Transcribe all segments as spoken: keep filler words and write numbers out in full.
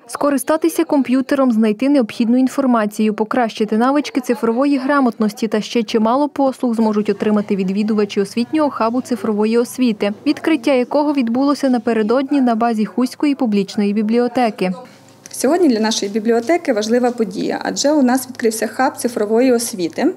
Скористатися комп'ютером, знайти необхідну інформацію, покращити навички цифрової грамотності та ще чимало послуг зможуть отримати відвідувачі освітнього хабу цифрової освіти, відкриття якого відбулося напередодні на базі Хуської публічної бібліотеки. Сьогодні для нашої бібліотеки важлива подія, адже у нас відкрився хаб цифрової освіти.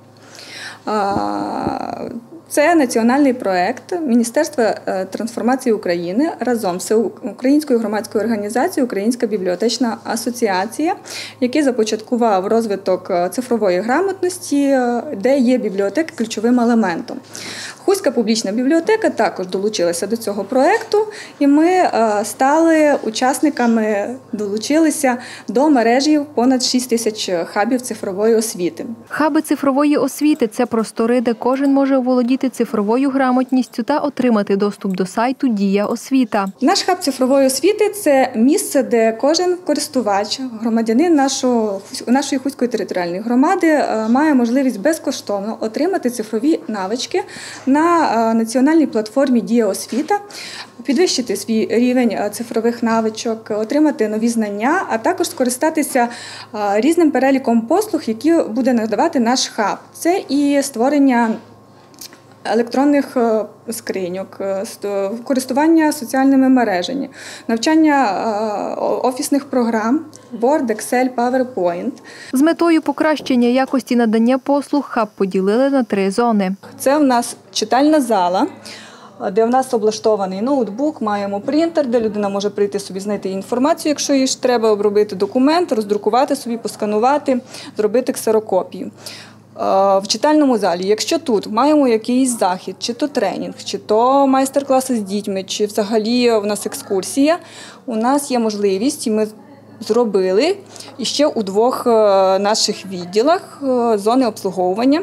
Це національний проєкт Міністерства трансформації України разом з Українською громадською організацією «Українська бібліотечна асоціація», який започаткував розвиток цифрової грамотності, де є бібліотека ключовим елементом. Хуська публічна бібліотека також долучилася до цього проєкту, і ми стали учасниками, долучилися до мережі понад шість тисяч хабів цифрової освіти. Хаби цифрової освіти – це простори, де кожен може оволодіти цифровою грамотністю та отримати доступ до сайту «Дія освіта». Наш хаб цифрової освіти – це місце, де кожен користувач, громадянин нашого, нашої Хуської територіальної громади має можливість безкоштовно отримати цифрові навички на національній платформі «Дія освіта», підвищити свій рівень цифрових навичок, отримати нові знання, а також скористатися різним переліком послуг, які буде надавати наш хаб. Це і створення електронних скриньок, користування соціальними мережами, навчання офісних програм Word, Excel, PowerPoint. З метою покращення якості надання послуг хаб поділили на три зони. Це в нас читальна зала, де в нас облаштований ноутбук, маємо принтер, де людина може прийти собі, знайти інформацію, якщо їй ж треба обробити документ, роздрукувати собі, посканувати, зробити ксерокопію. В читальному залі, якщо тут маємо якийсь захід, чи то тренінг, чи то майстер-класи з дітьми, чи взагалі у нас екскурсія, у нас є можливість, і ми зробили іще у двох наших відділах зони обслуговування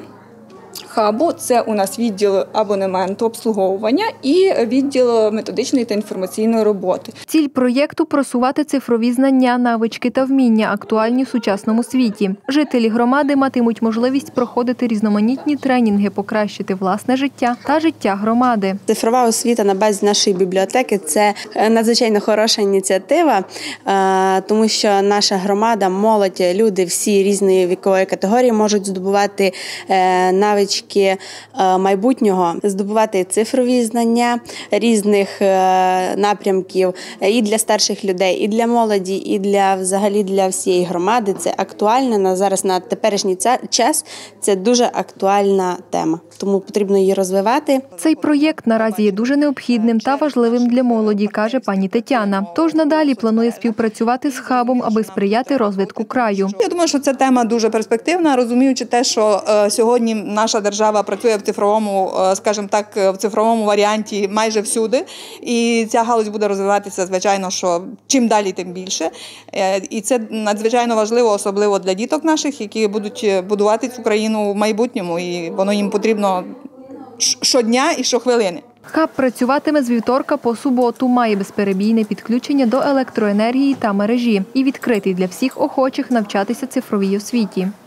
хабу. Це у нас відділ абонементу обслуговування і відділ методичної та інформаційної роботи. Ціль проєкту – просувати цифрові знання, навички та вміння, актуальні в сучасному світі. Жителі громади матимуть можливість проходити різноманітні тренінги, покращити власне життя та життя громади. Цифрова освіта на базі нашої бібліотеки – це надзвичайно хороша ініціатива, тому що наша громада, молодь, люди всі різної вікової категорії можуть здобувати навички майбутнього, здобувати цифрові знання різних напрямків і для старших людей, і для молоді, і для взагалі для всієї громади. Це актуально на зараз, на теперішній час, це дуже актуальна тема, тому потрібно її розвивати. Цей проєкт наразі є дуже необхідним та важливим для молоді, каже пані Тетяна. Тож надалі планує співпрацювати з хабом, аби сприяти розвитку краю. Я думаю, що ця тема дуже перспективна, розуміючи те, що сьогодні наша держава працює в цифровому, скажімо так, в цифровому варіанті майже всюди. І ця галузь буде розвиватися, звичайно, що чим далі, тим більше. І це надзвичайно важливо, особливо для діток наших, які будуть будувати цю країну в майбутньому. І воно їм потрібно щодня і щохвилини. Хаб працюватиме з вівторка по суботу, має безперебійне підключення до електроенергії та мережі і відкритий для всіх охочих навчатися цифровій освіті.